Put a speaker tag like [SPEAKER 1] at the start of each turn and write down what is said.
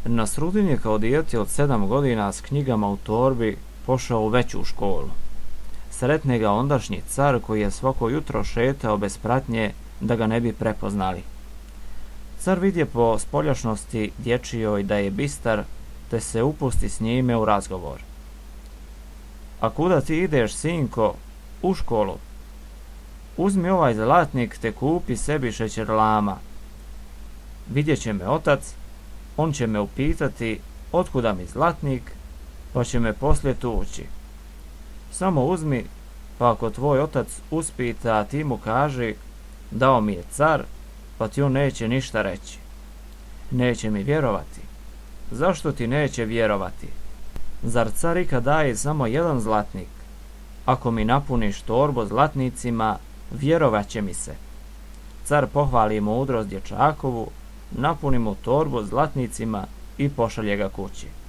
[SPEAKER 1] Nasrudin je kao dijete od 7 godina s knjigama u torbi pošao u veću školu. Sretne ga ondašnji car koji je svako jutro šetao bez pratnje da ga ne bi prepoznali. Car vidje po spoljašnosti dječijoj da je bistar, te se upusti s njime u razgovor. A kuda ti ideš, sinko? U školu. Uzmi ovaj zlatnik te kupi sebi šećerlama. Vidjet će me otac, on će me upitati otkuda mi zlatnik, pa će me poslije tući. Samo uzmi, pa ako tvoj otac uspita, ti mu kaži dao mi je car, pa ti on neće ništa reći. Neće mi vjerovati. Zašto ti neće vjerovati? Zar car ikad daje samo jedan zlatnik? Ako mi napuniš torbu zlatnicima, vjerovat će mi se. Car pohvali mudrost dječakovu, napuni mu torbu zlatnicima i pošalje ga kući.